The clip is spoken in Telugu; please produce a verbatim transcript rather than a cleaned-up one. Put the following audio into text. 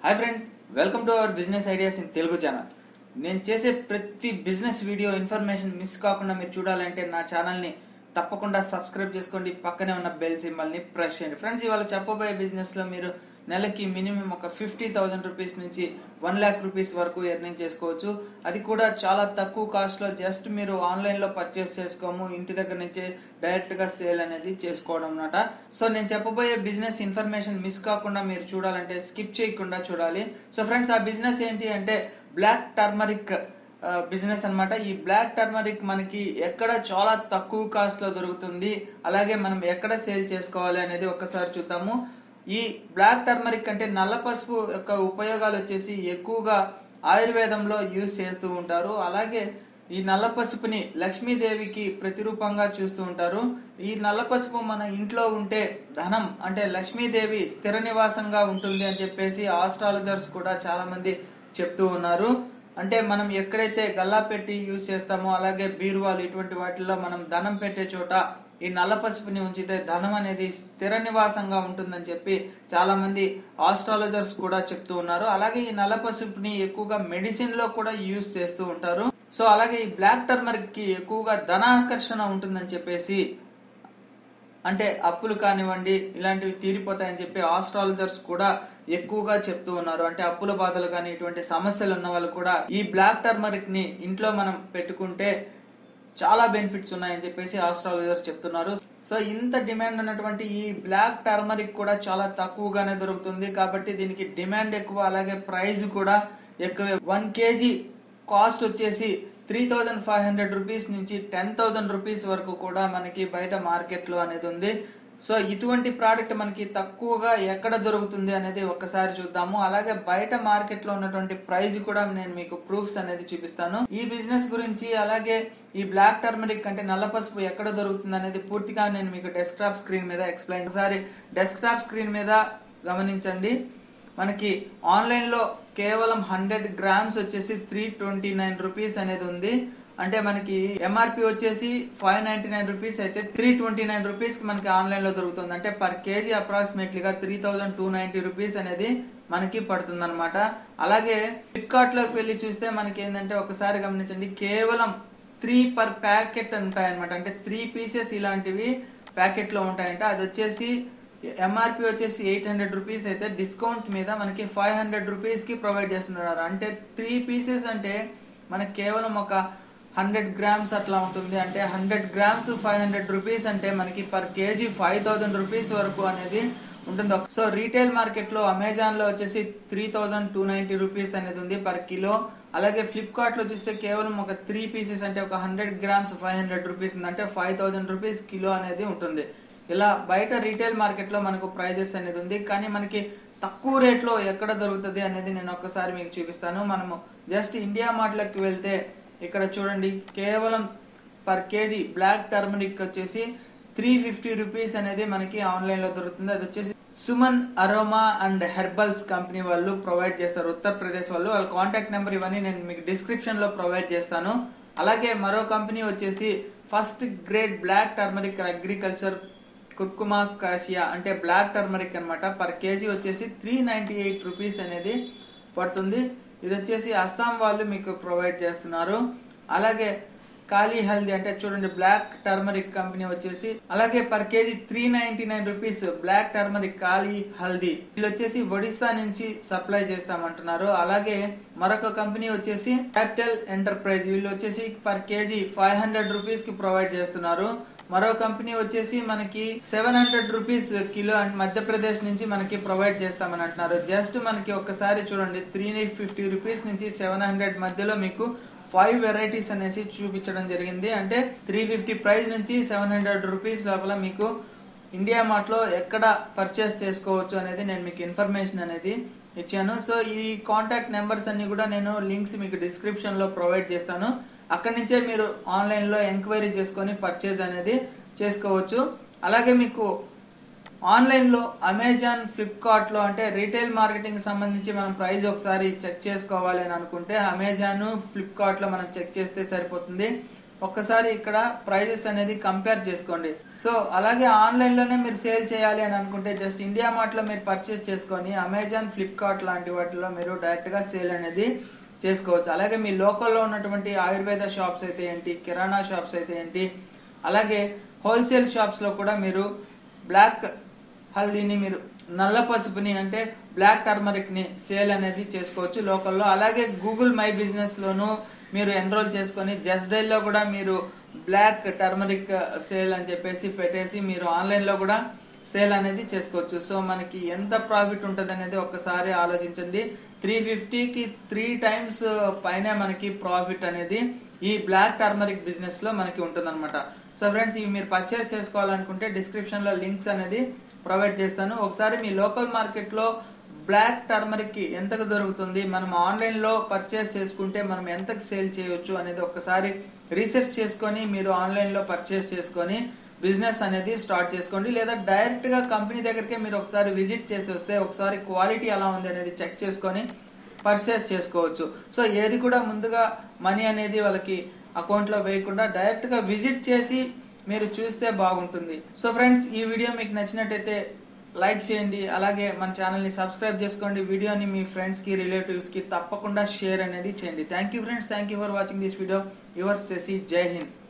Hi friends, welcome to our business ideas in Telugu channel. నేను చేసే ప్రతి బిజినెస్ వీడియో ఇన్ఫర్మేషన్ మిస్ కాకుండా మీరు చూడాలంటే నా ఛానల్ని తప్పకుండా సబ్స్క్రైబ్ చేసుకోండి. పక్కనే ఉన్న బెల్ సింబల్ని ప్రెస్ చేయండి. ఫ్రెండ్స్, ఇవాళ చెప్పబోయే బిజినెస్లో మీరు నెలకి మినిమం ఒక ఫిఫ్టీ థౌసండ్ రూపీస్ నుంచి వన్ ల్యాక్ రూపీస్ వరకు ఎర్నింగ్ చేసుకోవచ్చు. అది కూడా చాలా తక్కువ కాస్ట్లో. జస్ట్ మీరు ఆన్లైన్లో పర్చేస్ చేసుకోము, ఇంటి దగ్గర నుంచే డైరెక్ట్గా సేల్ అనేది చేసుకోవడం అన్నమాట. సో నేను చెప్పబోయే బిజినెస్ ఇన్ఫర్మేషన్ మిస్ కాకుండా మీరు చూడాలంటే స్కిప్ చేయకుండా చూడాలి. సో ఫ్రెండ్స్, ఆ బిజినెస్ ఏంటి అంటే బ్లాక్ టర్మరిక్ బిజినెస్ అన్నమాట. ఈ బ్లాక్ టర్మరిక్ మనకి ఎక్కడ చాలా తక్కువ కాస్ట్ లో దొరుకుతుంది, అలాగే మనం ఎక్కడ సేల్ చేసుకోవాలి అనేది ఒక్కసారి చూద్దాము. ఈ బ్లాక్ టర్మరిక్ అంటే నల్ల పసుపు యొక్క ఉపయోగాలు వచ్చేసి ఎక్కువగా ఆయుర్వేదంలో యూజ్ చేస్తూ ఉంటారు. అలాగే ఈ నల్ల పసుపుని లక్ష్మీదేవికి ప్రతిరూపంగా చూస్తూ ఉంటారు. ఈ నల్ల పసుపు మన ఇంట్లో ఉంటే ధనం అంటే లక్ష్మీదేవి స్థిర నివాసంగా ఉంటుంది అని చెప్పేసి ఆస్ట్రాలజర్స్ కూడా చాలా మంది చెప్తూ ఉన్నారు. అంటే మనం ఎక్కడైతే గల్లా పెట్టి యూజ్ చేస్తామో, అలాగే బీరువాలు ఇటువంటి వాటిల్లో మనం ధనం పెట్టే చోట ఈ నల్ల పసుపుని ఉంచితే ధనం అనేది స్థిర నివాసంగా ఉంటుందని చెప్పి చాలా మంది ఆస్ట్రాలజర్స్ కూడా చెప్తూ ఉన్నారు. అలాగే ఈ నల్ల పసుపుని ఎక్కువగా మెడిసిన్ లో కూడా యూజ్ చేస్తూ ఉంటారు. సో అలాగే ఈ బ్లాక్ టర్మరిక్ కి ఎక్కువగా ధనాకర్షణ ఉంటుందని చెప్పేసి, అంటే అప్పులు కానివ్వండి ఇలాంటివి తీరిపోతాయని చెప్పి ఆస్ట్రాలజర్స్ కూడా ఎక్కువగా చెప్తూ ఉన్నారు. అంటే అప్పుల బాధలు కానీ ఇటువంటి సమస్యలు ఉన్న వాళ్ళు కూడా ఈ బ్లాక్ టర్మరిక్ ని ఇంట్లో మనం పెట్టుకుంటే చాలా బెనిఫిట్స్ ఉన్నాయని చెప్పేసి ఆస్ట్రాలజర్స్ చెప్తున్నారు. సో ఇంత డిమాండ్ ఉన్నటువంటి ఈ బ్లాక్ టర్మరిక్ కూడా చాలా తక్కువగానే దొరుకుతుంది. కాబట్టి దీనికి డిమాండ్ ఎక్కువ, అలాగే ప్రైస్ కూడా ఎక్కువే. వన్ కేజీ కాస్ట్ వచ్చేసి three thousand five hundred rupees నుంచి టెన్ థౌజండ్ రూపీస్ వరకు కూడా మనకి బయట మార్కెట్ లో అనేది ఉంది. సో ఇటువంటి ప్రోడక్ట్ మనకి తక్కువగా ఎక్కడ దొరుకుతుంది అనేది ఒక్కసారి చూద్దాము. అలాగే బయట మార్కెట్ లో ఉన్నటువంటి ప్రైస్ కూడా నేను మీకు ప్రూఫ్స్ అనేది చూపిస్తాను. ఈ బిజినెస్ గురించి, అలాగే ఈ బ్లాక్ టర్మరిక్ అంటే నల్ల పసుపు ఎక్కడ దొరుకుతుంది అనేది పూర్తిగా నేను మీకు డెస్క్టాప్ స్క్రీన్ మీద ఎక్స్ప్లెయిన్. ఒకసారి డెస్క్టాప్ స్క్రీన్ మీద గమనించండి. మనకి ఆన్లైన్ లో కేవలం హండ్రెడ్ గ్రామ్స్ వచ్చేసి త్రీ ట్వంటీ నైన్ రూపీస్ అనేది ఉంది. అంటే మనకి ఎంఆర్పి వచ్చేసి ఫైవ్ నైన్టీ నైన్ రూపీస్ అయితే త్రీ ట్వంటీ నైన్ రూపీస్ కి మనకి ఆన్లైన్ లో దొరుకుతుంది. అంటే పర్ కేజీ అప్రాక్సిమేట్లీగా three thousand two ninety rupees అనేది మనకి పడుతుంది అనమాట. అలాగే ఫ్లిప్కార్ట్ లోకి వెళ్ళి చూస్తే మనకి ఏంటంటే ఒకసారి గమనించండి, కేవలం త్రీ పర్ ప్యాకెట్ ఉంటాయన్నమాట. అంటే త్రీ పీసెస్ ఇలాంటివి ప్యాకెట్ లో ఉంటాయంట. అది వచ్చేసి ఎంఆర్పి వచ్చేసి ఎయిట్ హండ్రెడ్ రూపీస్ అయితే డిస్కౌంట్ మీద మనకి ఫైవ్ హండ్రెడ్ రూపీస్ కి ప్రొవైడ్ చేస్తున్నారు. అంటే త్రీ పీసెస్ అంటే మనకి కేవలం ఒక హండ్రెడ్ గ్రామ్స్ అట్లా ఉంటుంది. అంటే hundred grams five hundred rupees అంటే మనకి per KG five thousand rupees వరకు అనేది ఉంటుంది. సో రీటైల్ మార్కెట్ లో అమెజాన్ లో వచ్చేసి three thousand two ninety rupees అనేది ఉంది పర్ కిలో. అలాగే ఫ్లిప్కార్ట్ లో చూస్తే కేవలం ఒక త్రీ పీసెస్ అంటే ఒక hundred grams five hundred rupees ఉంది. అంటే ఫైవ్ థౌసండ్ రూపీస్ కిలో అనేది ఉంటుంది. ఇలా బయట రీటైల్ మార్కెట్ లో మనకు ప్రైజెస్ అనేది ఉంది. కానీ మనకి తక్కువ రేట్ లో ఎక్కడ దొరుకుతుంది అనేది నేను ఒక్కసారి మీకు చూపిస్తాను. మనము జస్ట్ ఇండియా మార్ట్లోకి వెళ్తే ఇక్కడ చూడండి, కేవలం పర్ కేజీ బ్లాక్ టర్మరిక్ వచ్చేసి త్రీ ఫిఫ్టీ రూపీస్ అనేది మనకి ఆన్లైన్ లో దొరుకుతుంది. అది వచ్చేసి Suman aroma and herbals company వాళ్ళు ప్రొవైడ్ చేస్తారు, ఉత్తరప్రదేశ్ వాళ్ళు. వాళ్ళ కాంటాక్ట్ నెంబర్ ఇవన్నీ నేను మీకు డిస్క్రిప్షన్ లో ప్రొవైడ్ చేస్తాను. అలాగే మరో కంపెనీ వచ్చేసి first grade black turmeric agriculture curcuma caesia అంటే బ్లాక్ టర్మరిక్ అనమాట. పర్ కేజీ వచ్చేసి త్రీ నైన్టీ ఎయిట్ రూపీస్ అనేది పడుతుంది. ఇది వచ్చేసి అస్సాం వాళ్ళు మీకు ప్రొవైడ్ చేస్తున్నారు. అలాగే కాళీ హల్దీ అంటే చూడండి బ్లాక్ టర్మరిక్ కంపెనీ వచ్చేసి అలాగే per KG three ninety nine rupees black turmeric కాళీ హల్దీ. వీళ్ళు వచ్చేసి ఒడిస్సా నుంచి సప్లై చేస్తామంటున్నారు. అలాగే మరొక కంపెనీ వచ్చేసి క్యాపిటల్ ఎంటర్ప్రైజ్, వీళ్ళు వచ్చేసి per KG five hundred rupees కి ప్రొవైడ్ చేస్తున్నారు. మరో కంపెనీ వచ్చేసి మనకి seven hundred rupees kilo and Madhya Pradesh నుంచి మనకి ప్రొవైడ్ చేస్తామని అంటున్నారు. జస్ట్ మనకి ఒక్కసారి చూడండి, త్రీ ఫిఫ్టీ రూపీస్ నుంచి సెవెన్ హండ్రెడ్ మధ్యలో మీకు ఫైవ్ వెరైటీస్ అనేసి చూపించడం జరిగింది. అంటే త్రీ ఫిఫ్టీ ప్రైస్ నుంచి సెవెన్ హండ్రెడ్ రూపీస్ లోపల మీకు ఇండియా మార్ట్ లో ఎక్కడ పర్చేస్ చేసుకోవచ్చు అనేది నేను మీకు ఇన్ఫర్మేషన్ అనేది ఇచ్చాను. సో ఈ కాంటాక్ట్ నెంబర్స్ అన్ని కూడా నేను లింక్స్ మీకు డిస్క్రిప్షన్ లో ప్రొవైడ్ చేస్తాను. అక్కడి నుంచే మీరు ఆన్లైన్ లో ఎంక్వైరీ చేసుకొని పర్చేజ్ అనేది చేసుకోవచ్చు. అలాగే మీకు ఆన్లైన్ లో అమెజాన్, ఫ్లిప్కార్ట్ లో అంటే రీటైల్ మార్కెటింగ్ సంబంధించి మనం ప్రైస్ ఒకసారి చెక్ చేసుకోవాలి అని అనుకుంటే అమెజాన్, ఫ్లిప్కార్ట్ లో మనం చెక్ చేస్తే సరిపోతుంది. ఒక్కసారి ఇక్కడ ప్రైజెస్ అనేది కంపేర్ చేసుకోండి. సో అలాగే ఆన్లైన్లోనే మీరు సేల్ చేయాలి అని అనుకుంటే జస్ట్ ఇండియా మార్ట్లో మీరు పర్చేస్ చేసుకొని అమెజాన్, ఫ్లిప్కార్ట్ లాంటి వాటిలో మీరు డైరెక్ట్గా సేల్ అనేది చేసుకోవచ్చు. అలాగే మీ లోకల్లో ఉన్నటువంటి ఆయుర్వేద షాప్స్ అయితే ఏంటి, కిరాణా షాప్స్ అయితే ఏంటి, అలాగే హోల్సేల్ షాప్స్లో కూడా మీరు బ్లాక్ హల్దీని, మీరు నల్ల పసుపుని అంటే బ్లాక్ టర్మరిక్ని సేల్ అనేది చేసుకోవచ్చు లోకల్లో. అలాగే గూగుల్ మై బిజినెస్లోనూ మీరు ఎన్రోల్ చేసుకొని జస్ట్ డైల్లో కూడా మీరు బ్లాక్ టర్మరిక్ సేల్ అని చెప్పేసి పెట్టేసి మీరు ఆన్లైన్లో కూడా సేల్ అనేది చేసుకోవచ్చు. సో మనకి ఎంత ప్రాఫిట్ ఉంటుంది అనేది ఒక్కసారి ఆలోచించండి. త్రీ ఫిఫ్టీకి త్రీ టైమ్స్ పైన మనకి ప్రాఫిట్ అనేది ఈ బ్లాక్ టర్మరిక్ బిజినెస్లో మనకి ఉంటుందన్నమాట. సో ఫ్రెండ్స్, ఇవి మీరు పర్చేస్ చేసుకోవాలనుకుంటే డిస్క్రిప్షన్లో లింక్స్ అనేది ప్రొవైడ్ చేస్తాను. ఒకసారి మీ లోకల్ మార్కెట్లో బ్లాక్ టర్మరిక్ ఎంతకు దొరుకుతుంది, మనం ఆన్లైన్లో పర్చేస్ చేసుకుంటే మనం ఎంతకు సేల్ చేయవచ్చు అనేది ఒక్కసారి రీసెర్చ్ చేసుకొని మీరు ఆన్లైన్లో పర్చేస్ చేసుకొని బిజినెస్ అనేది స్టార్ట్ చేసుకోండి. లేదా డైరెక్ట్గా కంపెనీ దగ్గరికే మీరు ఒకసారి విజిట్ చేసి వస్తే ఒకసారి క్వాలిటీ ఎలా ఉంది అనేది చెక్ చేసుకొని పర్చేస్ చేసుకోవచ్చు. సో ఏది కూడా ముందుగా మనీ అనేది వాళ్ళకి అకౌంట్లో వేయకుండా డైరెక్ట్గా విజిట్ చేసి మీరు చూస్తే బాగుంటుంది. సో ఫ్రెండ్స్, ఈ వీడియో మీకు నచ్చినట్టయితే లైక్ చేయండి. అలాగే మన ఛానల్ని సబ్స్క్రైబ్ చేసుకోండి. వీడియోని మీ ఫ్రెండ్స్కి, రిలేటివ్స్కి తప్పకుండా షేర్ అనేది చేయండి. Thank you friends, thank you for watching this video. Your Shashi. జై హింద్.